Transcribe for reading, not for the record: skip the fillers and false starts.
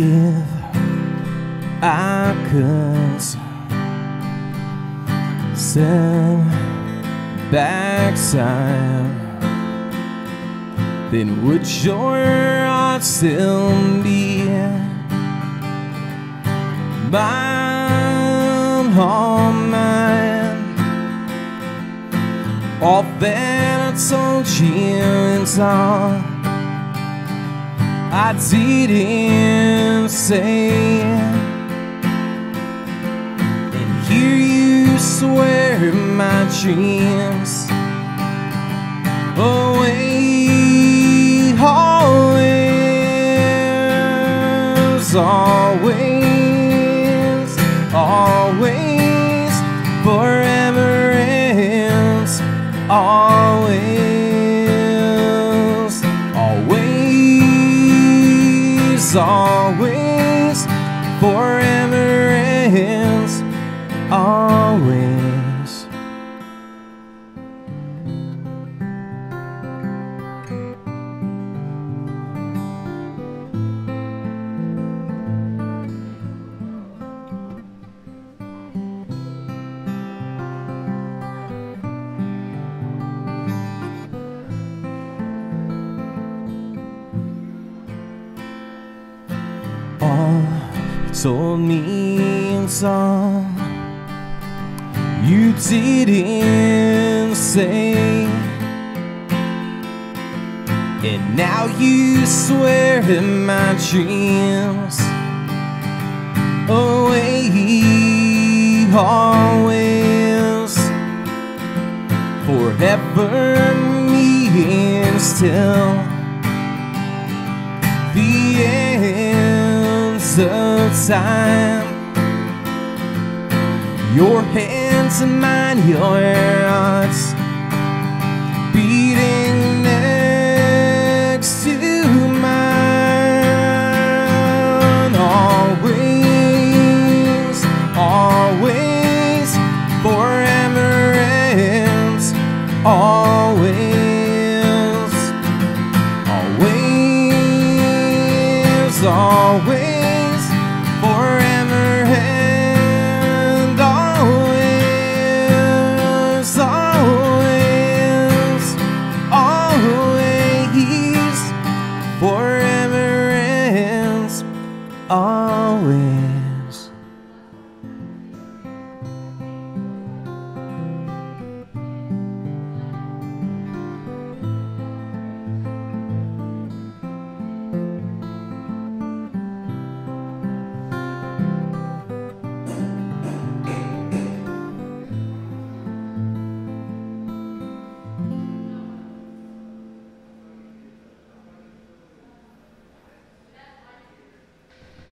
If I could send back time, then would your heart still be mine, all mine? All that I told you and all I didn't say, and hear you swear my dreams away, always, always, always, forever and always, always, always, forever and always. All you told me and all you didn't say, and now you swear that my dreams away, always, forever means till the ends of time. Your hands in mine, your heart's